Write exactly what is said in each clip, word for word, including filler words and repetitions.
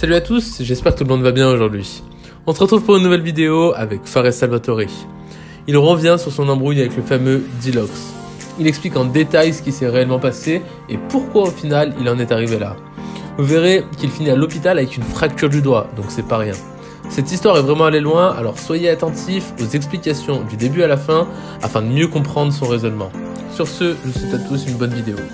Salut à tous, j'espère que tout le monde va bien aujourd'hui. On se retrouve pour une nouvelle vidéo avec Fares Salvatore. Il revient sur son embrouille avec le fameux Dilox. Il explique en détail ce qui s'est réellement passé et pourquoi au final il en est arrivé là. Vous verrez qu'il finit à l'hôpital avec une fracture du doigt, donc c'est pas rien. Cette histoire est vraiment allée loin, alors soyez attentifs aux explications du début à la fin afin de mieux comprendre son raisonnement. Sur ce, je vous souhaite à tous une bonne vidéo.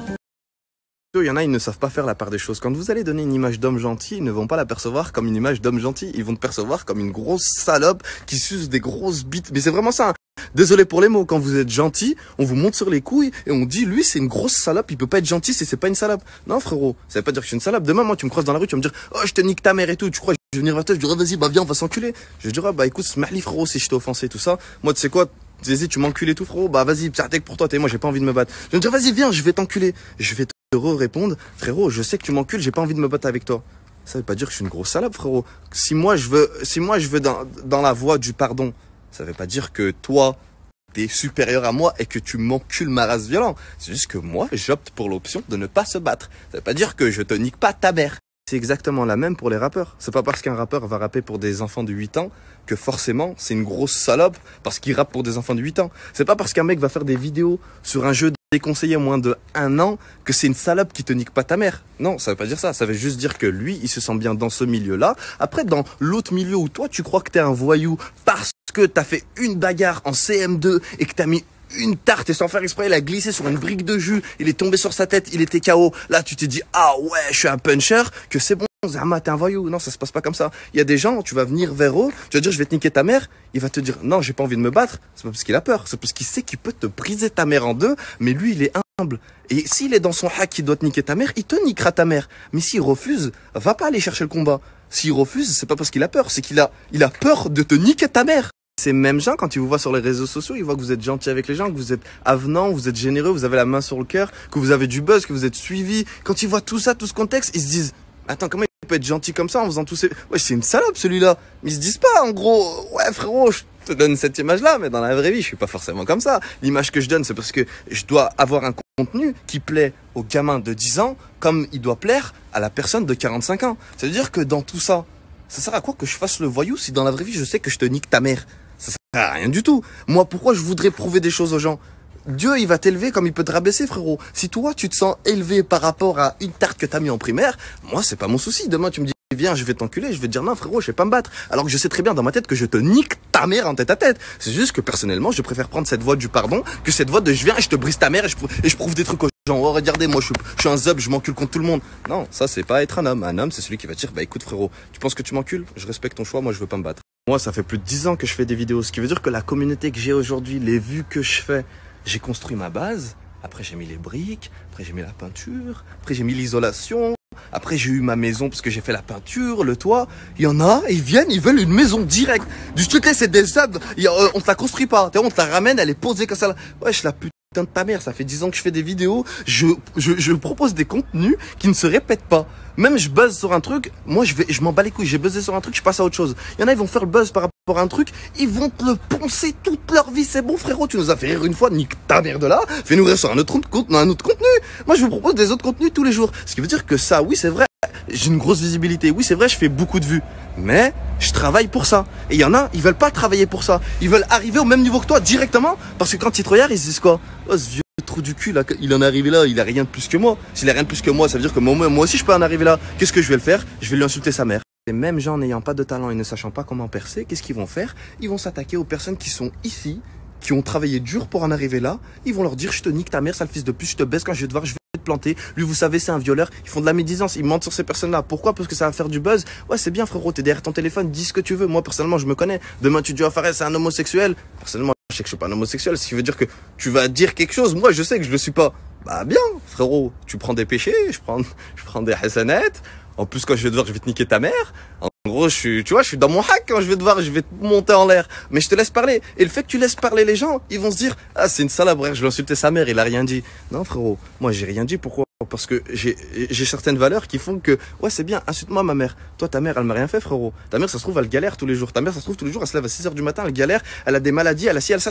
Il y en a, ils ne savent pas faire la part des choses. Quand vous allez donner une image d'homme gentil, ils ne vont pas la percevoir comme une image d'homme gentil. Ils vont te percevoir comme une grosse salope qui suce des grosses bites. Mais c'est vraiment ça. Hein. Désolé pour les mots. Quand vous êtes gentil, on vous monte sur les couilles et on dit, lui, c'est une grosse salope. Il peut pas être gentil si c'est pas une salope. Non, frérot. Ça veut pas dire que je suis une salope. Demain, moi, tu me croises dans la rue, tu vas me dire, oh, je te nique ta mère et tout. Tu crois que je vais venir vers toi, je dirais, vas-y, bah, viens, on va s'enculer. Je dirais, bah, écoute, smahli, frérot, si je t'ai offensé, tout ça. Moi, tu sais quoi? Vas-y, tu m'encules et tout, frérot. Bah, vas-y, p't'artek pour toi, t'es moi, j'ai pas envie de me battre. Je vais me dire, vas-y, viens, je vais t'enculer. Je vais te répondre, frérot, je sais que tu m'encules, j'ai pas envie de me battre avec toi. Ça veut pas dire que je suis une grosse salope, frérot. Si moi, je veux, si moi, je veux dans, dans la voie du pardon, ça veut pas dire que toi, t'es supérieur à moi et que tu m'encules ma race violente. C'est juste que moi, j'opte pour l'option de ne pas se battre. Ça veut pas dire que je te nique pas ta mère. C'est exactement la même pour les rappeurs. C'est pas parce qu'un rappeur va rapper pour des enfants de huit ans que forcément c'est une grosse salope parce qu'il rappe pour des enfants de huit ans. C'est pas parce qu'un mec va faire des vidéos sur un jeu déconseillé moins de un an que c'est une salope qui te nique pas ta mère. Non, ça veut pas dire ça. Ça veut juste dire que lui, il se sent bien dans ce milieu-là. Après, dans l'autre milieu où toi, tu crois que t'es un voyou parce que t'as fait une bagarre en C M deux et que t'as mis une tarte et sans faire exprès, il a glissé sur une brique de jus, il est tombé sur sa tête, il était K O. Là, tu t'es dit, ah ouais, je suis un puncher, que c'est bon, Zama, t'es un voyou. Non, ça se passe pas comme ça. Il y a des gens, tu vas venir vers eux, tu vas dire, je vais te niquer ta mère, il va te dire, non, j'ai pas envie de me battre. C'est pas parce qu'il a peur, c'est parce qu'il sait qu'il peut te briser ta mère en deux, mais lui, il est humble. Et s'il est dans son hack qui doit te niquer ta mère, il te niquera ta mère. Mais s'il refuse, va pas aller chercher le combat. S'il refuse, c'est pas parce qu'il a peur, c'est qu'il a, il a peur de te niquer ta mère. Ces mêmes gens, quand ils vous voient sur les réseaux sociaux, ils voient que vous êtes gentil avec les gens, que vous êtes avenant, vous êtes généreux, vous avez la main sur le cœur, que vous avez du buzz, que vous êtes suivi. Quand ils voient tout ça, tout ce contexte, ils se disent, attends, comment il peut être gentil comme ça en faisant tout ces... Ouais, c'est une salope celui-là. Mais ils se disent pas, en gros, ouais frérot, je te donne cette image-là, mais dans la vraie vie, je suis pas forcément comme ça. L'image que je donne, c'est parce que je dois avoir un contenu qui plaît au gamin de dix ans, comme il doit plaire à la personne de quarante-cinq ans. Ça veut dire que dans tout ça, ça sert à quoi que je fasse le voyou si dans la vraie vie, je sais que je te nique ta mère? Ça sert à rien du tout. Moi, pourquoi je voudrais prouver des choses aux gens? Dieu, il va t'élever comme il peut te rabaisser, frérot. Si toi, tu te sens élevé par rapport à une tarte que t'as mis en primaire, moi, c'est pas mon souci. Demain, tu me dis, viens, je vais t'enculer, je vais te dire, non, frérot, je vais pas me battre. Alors que je sais très bien dans ma tête que je te nique ta mère en tête à tête. C'est juste que personnellement, je préfère prendre cette voie du pardon que cette voie de je viens et je te brise ta mère et je, et je prouve des trucs aux gens. Oh, regardez, moi, je suis, je suis un zob, je m'encule contre tout le monde. Non, ça, c'est pas être un homme. Un homme, c'est celui qui va dire, bah écoute, frérot, tu penses que tu m'encules? Je respecte ton choix, moi, je veux pas me battre. Moi, ça fait plus de dix ans que je fais des vidéos, ce qui veut dire que la communauté que j'ai aujourd'hui, les vues que je fais, j'ai construit ma base, après j'ai mis les briques, après j'ai mis la peinture, après j'ai mis l'isolation, après j'ai eu ma maison parce que j'ai fait la peinture, le toit. Il y en a, ils viennent, ils veulent une maison directe. Du truc là, c'est des sables, euh, on te la construit pas, on te la ramène, elle est posée comme ça. Wesh, la putain de ta mère, ça fait dix ans que je fais des vidéos, je, je, je propose des contenus qui ne se répètent pas. Même je buzz sur un truc, moi je vais, je m'en bats les couilles, j'ai buzzé sur un truc, je passe à autre chose. Il y en a, ils vont faire le buzz par rapport à un truc, ils vont te le poncer toute leur vie. C'est bon, frérot, tu nous as fait rire une fois, nique ta mère de là, fais-nous rire sur un autre, un autre contenu. Moi, je vous propose des autres contenus tous les jours. Ce qui veut dire que ça, oui, c'est vrai, j'ai une grosse visibilité. Oui, c'est vrai, je fais beaucoup de vues. Mais je travaille pour ça. Et il y en a, ils veulent pas travailler pour ça. Ils veulent arriver au même niveau que toi directement, parce que quand ils te regardent, ils se disent quoi? Oh, ce vieux trou du cul là, il en est arrivé là, il a rien de plus que moi. S'il a rien de plus que moi, ça veut dire que moi, moi aussi je peux en arriver là. Qu'est-ce que je vais le faire? Je vais lui insulter sa mère. Les mêmes gens n'ayant pas de talent et ne sachant pas comment percer, qu'est-ce qu'ils vont faire? Ils vont s'attaquer aux personnes qui sont ici, qui ont travaillé dur pour en arriver là. Ils vont leur dire, je te nique ta mère, sale fils de pute, je te baisse quand je vais te voir, je vais te planter. Lui, vous savez, c'est un violeur. Ils font de la médisance, ils mentent sur ces personnes-là. Pourquoi? Parce que ça va faire du buzz. Ouais, c'est bien, frérot, t'es derrière ton téléphone, dis ce que tu veux. Moi, personnellement, je me connais. Demain, tu dis, ah, Fares, c'est un homosexuel. Personnellement, je sais que je suis pas un homosexuel, ce qui veut dire que tu vas dire quelque chose. Moi, je sais que je le suis pas. Bah, bien, frérot, tu prends des péchés, je prends, je prends des hasanettes. En plus, quand je vais te voir, je vais te niquer ta mère. En gros, je suis, tu vois, je suis dans mon hack quand je vais te voir, je vais te monter en l'air. Mais je te laisse parler. Et le fait que tu laisses parler les gens, ils vont se dire, ah, c'est une salope, je vais insulter sa mère, il a rien dit. Non, frérot, moi, j'ai rien dit. Pourquoi? Parce que j'ai, j'ai certaines valeurs qui font que, ouais, c'est bien, insulte-moi ma mère. Toi, ta mère, elle m'a rien fait, frérot. Ta mère, ça se trouve, elle galère tous les jours. Ta mère, ça se trouve, tous les jours, elle se lève à six heures du matin, elle galère, elle a des maladies, elle a ci, elle a ça, tu connais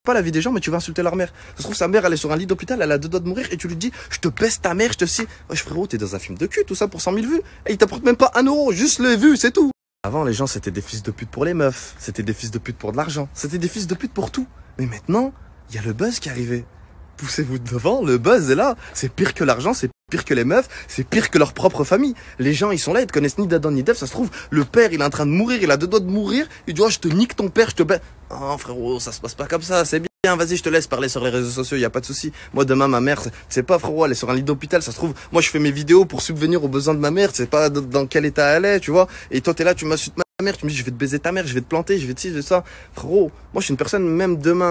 pas la vie des gens, mais tu vas insulter leur mère. Ça se trouve, sa mère, elle est sur un lit d'hôpital, elle a deux doigts de mourir, et tu lui dis, je te baisse ta mère, je te si. Wesh, frérot, t'es dans un film de cul, tout ça pour cent mille vues. Et il t'apporte même pas un euro, juste les vues, c'est tout. Avant, les gens, c'était des fils de pute pour les meufs, c'était des fils de pute pour de l'argent, c'était des fils de pute pour tout. Mais maintenant, il y a le buzz qui est arrivé. Poussez-vous devant, le buzz est là. C'est pire que l'argent, c'est pire que les meufs, c'est pire que leur propre famille. Les gens, ils sont là, ils te connaissent ni d'Adam ni d'Ève. Ça se trouve, le père, il est en train de mourir, il a deux doigts de mourir. Il dit, oh, je te nique ton père, je te baise. Oh, frérot, ça se passe pas comme ça, c'est bien. Vas-y, je te laisse parler sur les réseaux sociaux, y a pas de souci. Moi, demain, ma mère, c'est pas, frérot, elle est sur un lit d'hôpital. Ça se trouve, moi, je fais mes vidéos pour subvenir aux besoins de ma mère. C'est pas dans quel état elle est, tu vois. Et toi, t'es là, tu m'insultes ma mère, tu me dis, je vais te baiser ta mère, je vais te planter, je vais te ci, je vais ça. Frérot, moi, je suis une personne, même demain,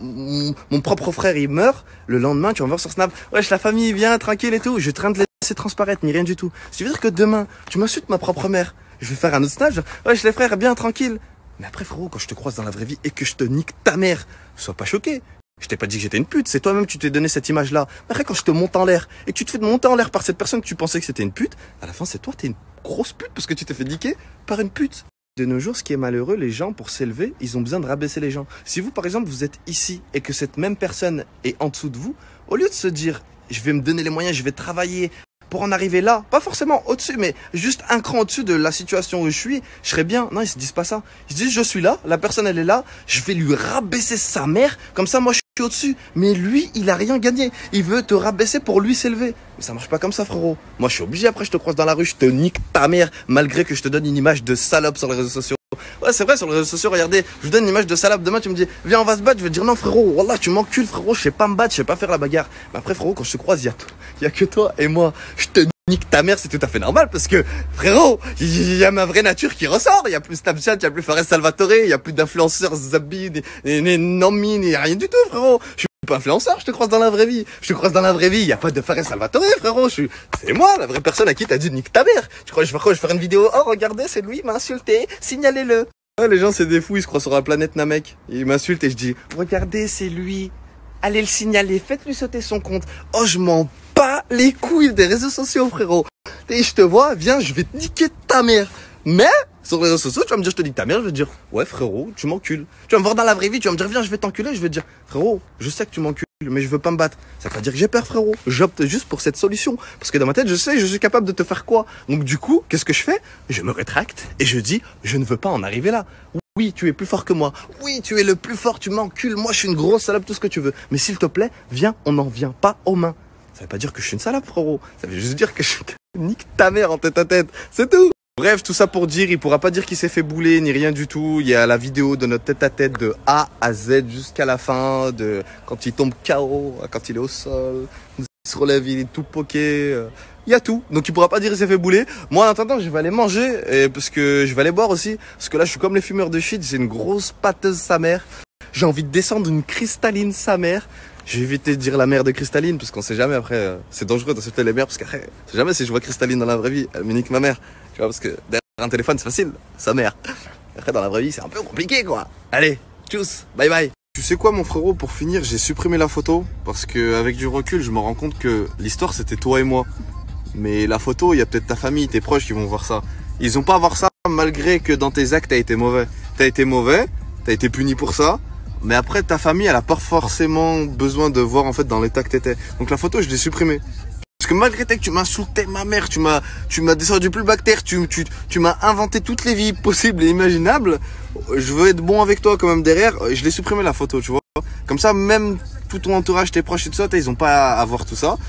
mon propre frère, il meurt. Le lendemain, tu vas me voir sur Snap. Wesh, la famille, viens, tranquille et tout. Je train de laisser transparaître, ni rien du tout. Ce qui veut dire que demain, tu m'insultes ma propre mère. Je vais faire un autre stage. Wesh, les frères, bien, tranquille. Mais après, frérot, quand je te croise dans la vraie vie et que je te nique ta mère, sois pas choqué. Je t'ai pas dit que j'étais une pute, c'est toi-même tu t'es donné cette image-là. Mais après, quand je te monte en l'air et que tu te fais monter en l'air par cette personne que tu pensais que c'était une pute, à la fin, c'est toi, t'es une grosse pute parce que tu t'es fait niquer par une pute. De nos jours, ce qui est malheureux, les gens, pour s'élever, ils ont besoin de rabaisser les gens. Si vous, par exemple, vous êtes ici et que cette même personne est en dessous de vous, au lieu de se dire, je vais me donner les moyens, je vais travailler pour en arriver là, pas forcément au-dessus, mais juste un cran au-dessus de la situation où je suis, je serais bien. Non, ils se disent pas ça. Ils se disent, je suis là, la personne, elle est là, je vais lui rabaisser sa mère, comme ça, moi, je suis au-dessus. Mais lui, il a rien gagné. Il veut te rabaisser pour lui s'élever. Mais ça marche pas comme ça, frérot. Moi, je suis obligé, après, je te croise dans la rue, je te nique ta mère, malgré que je te donne une image de salope sur les réseaux sociaux. Ouais, c'est vrai, sur les réseaux sociaux, regardez, je vous donne une image de salope. Demain, tu me dis, viens, on va se battre. Je vais te dire, non, frérot, wallah, tu m'encules, frérot, je sais pas me battre, je sais pas faire la bagarre. Mais après, frérot, quand je te croise, il y a, y a que toi et moi. Je te nique ta mère, c'est tout à fait normal parce que, frérot, il y a ma vraie nature qui ressort. Il y a plus Snapchat, il y a plus Fares Salvatore, il y a plus d'influenceurs Zabi, ni, ni Nomi, ni rien du tout, frérot. Je suis pas influenceur, je te croise dans la vraie vie. Je te croise dans la vraie vie, il y a pas de Fares Salvatore, frérot. Je suis, c'est moi, la vraie personne à qui t'as dit nique ta mère. Tu crois que je vais, je vais faire une vidéo? Oh, regardez, c'est lui, il m'a insulté, signalez-le. Ouais, les gens, c'est des fous, ils se croient sur la planète Namek. Ils m'insultent et je dis, regardez, c'est lui. Allez le signaler, faites-lui sauter son compte. Oh, je m'en bats les couilles des réseaux sociaux, frérot. Et je te vois, viens, je vais te niquer ta mère. Mais, sur les réseaux sociaux, tu vas me dire, je te nique ta mère, je vais te dire, ouais, frérot, tu m'encules. Tu vas me voir dans la vraie vie, tu vas me dire, viens, je vais t'enculer, je vais te dire, frérot, je sais que tu m'encules, mais je veux pas me battre. Ça veut pas dire que j'ai peur, frérot. J'opte juste pour cette solution. Parce que dans ma tête, je sais, je suis capable de te faire quoi. Donc du coup, qu'est-ce que je fais? Je me rétracte et je dis, je ne veux pas en arriver là. Oui, tu es plus fort que moi. Oui, tu es le plus fort, tu m'encules. Moi, je suis une grosse salope, tout ce que tu veux. Mais s'il te plaît, viens, on n'en vient pas aux mains. Ça veut pas dire que je suis une salope, frérot. Ça veut juste dire que je nique ta mère en tête à tête. C'est tout. Bref, tout ça pour dire, il pourra pas dire qu'il s'est fait bouler, ni rien du tout. Il y a la vidéo de notre tête à tête de A à Z jusqu'à la fin, de quand il tombe K O, quand il est au sol, il se relève, il est tout poqué. Il y a tout. Donc il pourra pas dire qu'il s'est fait bouler. Moi, en attendant, je vais aller manger, et parce que je vais aller boire aussi. Parce que là, je suis comme les fumeurs de shit, j'ai une grosse pâteuse sa mère. J'ai envie de descendre une cristalline sa mère. J'ai évité de dire la mère de Cristalline, parce qu'on sait jamais après, euh, c'est dangereux d'insulter les mères, parce qu'après, on sait jamais si je vois Cristalline dans la vraie vie, elle me nique ma mère. Tu vois, parce que derrière un téléphone, c'est facile, sa mère. Après, dans la vraie vie, c'est un peu compliqué, quoi. Allez, tchuss, bye bye. Tu sais quoi, mon frérot, pour finir, j'ai supprimé la photo, parce que avec du recul, je me rends compte que l'histoire, c'était toi et moi. Mais la photo, il y a peut-être ta famille, tes proches qui vont voir ça. Ils ont pas à voir ça, malgré que dans tes actes, t'as été mauvais. T'as été mauvais, t'as été puni pour ça. Mais après, ta famille, elle a pas forcément besoin de voir en fait dans l'état que t'étais. Donc la photo, je l'ai supprimée. Parce que malgré que tu m'as insulté ma mère, tu m'as, tu m'as descendu plus bas que terre, tu, tu, tu m'as inventé toutes les vies possibles et imaginables. Je veux être bon avec toi quand même derrière. Je l'ai supprimé la photo, tu vois. Comme ça, même tout ton entourage, tes proches et tout ça, ils ont pas à voir tout ça.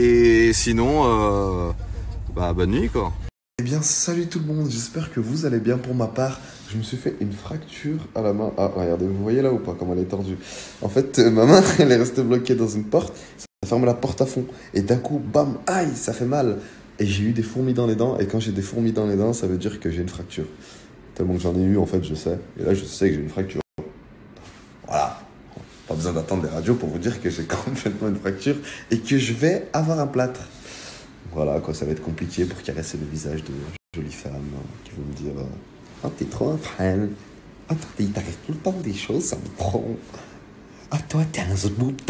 Et sinon, euh, bah bonne nuit quoi. Eh bien, salut tout le monde, j'espère que vous allez bien. Pour ma part, je me suis fait une fracture à la main. Ah, regardez, vous voyez là ou pas, comment elle est tordue. En fait, euh, ma main, elle est restée bloquée dans une porte, ça ferme la porte à fond. Et d'un coup, bam, aïe, ça fait mal. Et j'ai eu des fourmis dans les dents, et quand j'ai des fourmis dans les dents, ça veut dire que j'ai une fracture. Tellement que j'en ai eu, en fait, je sais. Et là, je sais que j'ai une fracture. Voilà. Pas besoin d'attendre des radios pour vous dire que j'ai complètement une fracture et que je vais avoir un plâtre. Voilà, quoi, ça va être compliqué pour caresser le visage de jolies femmes hein, qui vont me dire « Oh, t'es trop un frêle. Oh, il t'arrive tout le temps des choses, ça me prend. Ah, oh, toi, t'es un zboubtar. »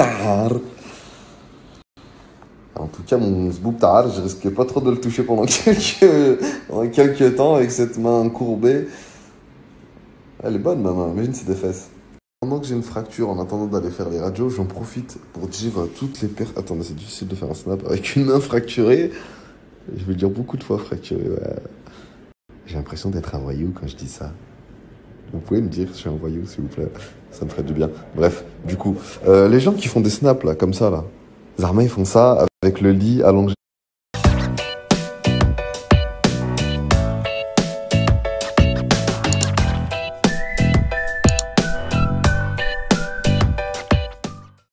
En tout cas, mon zboubtar, je risquais pas trop de le toucher pendant quelques, pendant quelques temps avec cette main courbée. Elle est bonne, ma main. Imagine, c'est des fesses. Pendant que j'ai une fracture, en attendant d'aller faire les radios, j'en profite pour dire euh, toutes les personnes... Attendez, c'est difficile de faire un snap avec une main fracturée. Je vais le dire beaucoup de fois fracturée, ouais. J'ai l'impression d'être un voyou quand je dis ça. Vous pouvez me dire si je suis un voyou, s'il vous plaît. Ça me ferait du bien. Bref, du coup, euh, les gens qui font des snaps, là, comme ça, là. Zarma, ils font ça avec le lit allongé